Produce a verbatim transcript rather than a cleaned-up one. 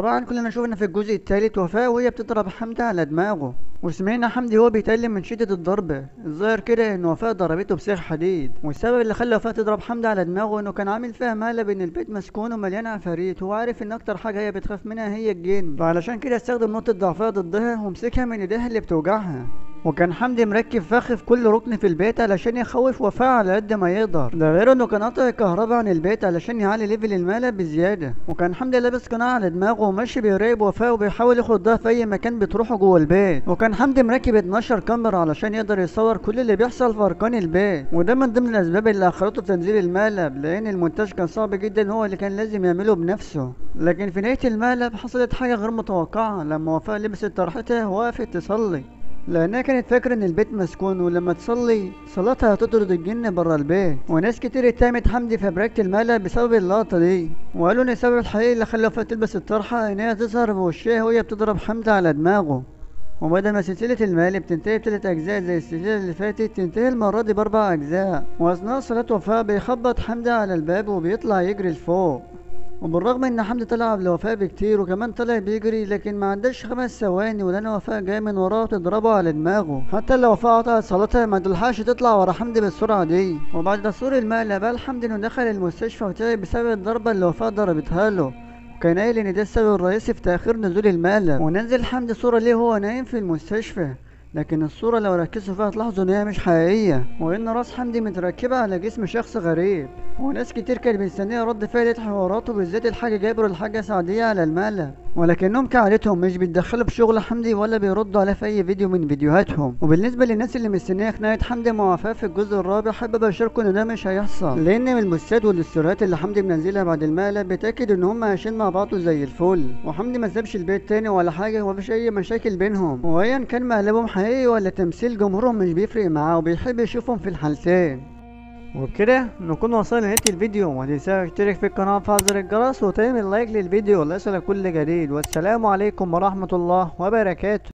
طبعا كلنا شوفنا في الجزء الثالث وفاء وهي بتضرب حمدي على دماغه، وسمعنا حمدي هو بيتألم من شدة الضرب. الظاهر كده ان وفاء ضربته بسيخ حديد، والسبب اللي خلى وفاء تضرب حمدي على دماغه انه كان عامل فيها مقلب ان البيت مسكون ومليان عفاريت، هو عارف ان اكتر حاجة هي بتخاف منها هي الجن، فعلشان كده استخدم نقطة ضعفها ضدها ومسكها من ايديها اللي بتوجعها. وكان حمدي مركب فخ في كل ركن في البيت علشان يخوف وفاء على قد ما يقدر، ده غير انه كان قاطع الكهرباء عن البيت علشان يعلي ليفل المقلب بزياده. وكان حمدي لابس قناع على دماغه وماشي بيراقب وفاء وبيحاول ياخدها في اي مكان بتروحه جوه البيت. وكان حمدي مركب اتناشر كاميرا علشان يقدر يصور كل اللي بيحصل في اركان البيت، وده من ضمن الاسباب اللي اخرته في تنزيل المقلب، لان المونتاج كان صعب جدا هو اللي كان لازم يعمله بنفسه. لكن في نهايه المقلب حصلت حاجه غير متوقعه لما وفاء لبست طرحتها ووقفت تصلي، لأنها كانت فاكرة إن البيت مسكون ولما تصلي صلاتها هتطرد الجن برا البيت. وناس كتير اتهمت حمدي في بركة المقلب بسبب اللقطة دي، وقالوا إن السبب الحقيقي اللي خلى وفاء تلبس الطرحة إن هي تظهر بوشها وهي بتضرب حمدي على دماغه. وبدل ما سلسلة المقالب تنتهي بتلات أجزاء زي السلسلة اللي فاتت، تنتهي المرة دي بأربع أجزاء. وأثناء صلاة وفاء بيخبط حمدي على الباب وبيطلع يجري لفوق، وبالرغم ان حمدي طلع قبل وفاء بكتير وكمان طلع بيجري، لكن ما عداش خمس ثواني ولقى وفاء جاي من وراه تضربه على دماغه. حتى لو وفاء قطعت صلاتها ما تلحقش تطلع ورا حمدي بالسرعه دي. وبعد تصوير المقلب قال حمدي انه دخل المستشفى وتعب بسبب الضربه اللي وفاء ضربتها له، وكان قايل ان ده السبب الرئيسي في تاخير نزول المقلب. ونزل حمدي صوره ليه وهو نايم في المستشفى، لكن الصورة لو ركزوا فيها هتلاحظوا ان هي مش حقيقية، وان راس حمدي متركبة على جسم شخص غريب. وناس كتير كانت مستنية رد فعل حواراته، بالذات الحاجة جابر والحاجة سعدية على المقلب، ولكنهم كعادتهم مش بيتدخلوا في شغل حمدي ولا بيردوا عليه في اي فيديو من فيديوهاتهم. وبالنسبة للناس اللي مستنية خناقة حمدي مع وفاء في الجزء الرابع، حابب اشاركوا ان ده مش هيحصل، لان من البوستات والاستوريات اللي حمدي منزلها بعد المقلب بتاكد ان هم عايشين مع بعض زي الفل، وحمدي ما سابش البيت تاني ولا حاجة ومفيش اي مشاكل بينهم. وايا كان مقلبهم حقيقي ولا تمثيل، جمهورهم مش بيفرق معاه وبيحب يشوفهم في الحالتين. وبكده نكون وصلنا لنهاية الفيديو، ومتنساش تشترك في القناة وتفعل زر الجرس وتعمل لايك للفيديو ليصلك كل جديد. والسلام عليكم ورحمة الله وبركاته.